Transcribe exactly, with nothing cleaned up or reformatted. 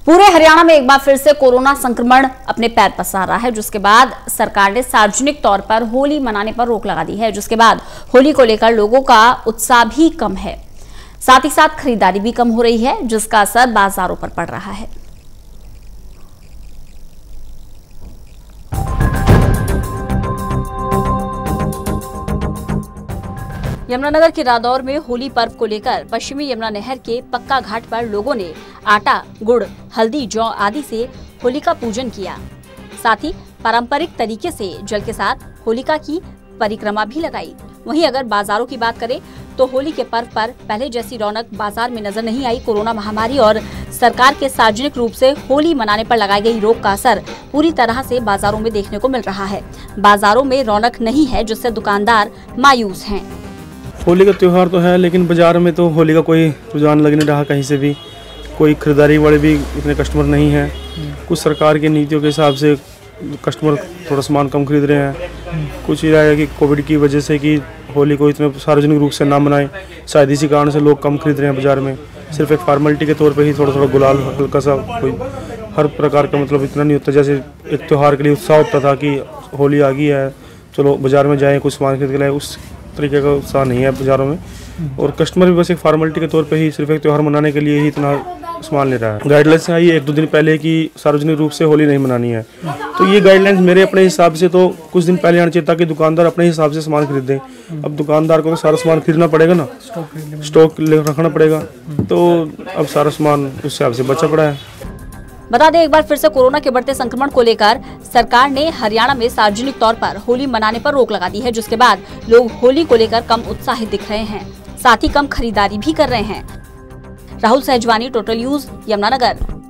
पूरे हरियाणा में एक बार फिर से कोरोना संक्रमण अपने पैर पसार रहा है, जिसके बाद सरकार ने सार्वजनिक तौर पर होली मनाने पर रोक लगा दी है। जिसके बाद होली को लेकर लोगों का उत्साह भी कम है, साथ ही साथ खरीदारी भी कम हो रही है, जिसका असर बाजारों पर पड़ रहा है। यमुनानगर के रादौर में होली पर्व को लेकर पश्चिमी यमुना नहर के पक्का घाट पर लोगों ने आटा, गुड़, हल्दी, जौ आदि से होलिका पूजन किया। साथ ही पारंपरिक तरीके से जल के साथ होलिका की परिक्रमा भी लगाई। वहीं अगर बाजारों की बात करें तो होली के पर्व पर पहले जैसी रौनक बाजार में नजर नहीं आई। कोरोना महामारी और सरकार के सार्वजनिक रूप से होली मनाने पर लगाई गई रोक का असर पूरी तरह से बाजारों में देखने को मिल रहा है। बाजारों में रौनक नहीं है, जिससे दुकानदार मायूस हैं। होली का त्यौहार तो है, लेकिन बाजार में तो होली का कोई रुझान लग नहीं रहा। कहीं से भी कोई खरीदारी वाले भी इतने कस्टमर नहीं है। कुछ सरकार की नीतियों के हिसाब से कस्टमर थोड़ा सामान कम खरीद रहे हैं। कुछ ये है कि कोविड की वजह से कि होली को इतने सार्वजनिक रूप से ना मनाएं, शायद इसी कारण से लोग कम खरीद रहे हैं बाजार में। सिर्फ एक फॉर्मेलिटी के तौर पे ही थोड़ा थोड़ा गुलाल, हल्का सा, कोई हर प्रकार का मतलब इतना नहीं होता। जैसे एक त्यौहार के लिए उत्साह होता था कि होली आ गई है, चलो बाजार में जाएँ, कुछ सामान खरीद के लाएँ, उस तरीके का उत्साह नहीं है बाजारों में। और कस्टमर भी बस एक फॉर्मेलिटी के तौर पे ही सिर्फ एक त्यौहार मनाने के लिए ही इतना सामान ले रहा है। गाइडलाइंस आई एक दो दिन पहले कि सार्वजनिक रूप से होली नहीं मनानी है, तो ये गाइडलाइंस मेरे अपने हिसाब से तो कुछ दिन पहले आना चाहिए, ताकि दुकानदार अपने हिसाब से सामान खरीदें। अब दुकानदार को तो सारा सामान खरीदना पड़ेगा ना, स्टॉक रखना पड़ेगा, तो अब सारा सामान उस हिसाब से बचा पड़ा है। बता दें, एक बार फिर से कोरोना के बढ़ते संक्रमण को लेकर सरकार ने हरियाणा में सार्वजनिक तौर पर होली मनाने पर रोक लगा दी है, जिसके बाद लोग होली को लेकर कम उत्साहित दिख रहे हैं, साथ ही कम खरीदारी भी कर रहे हैं। Rahul Sahajwani, Total News, Yamunanagar.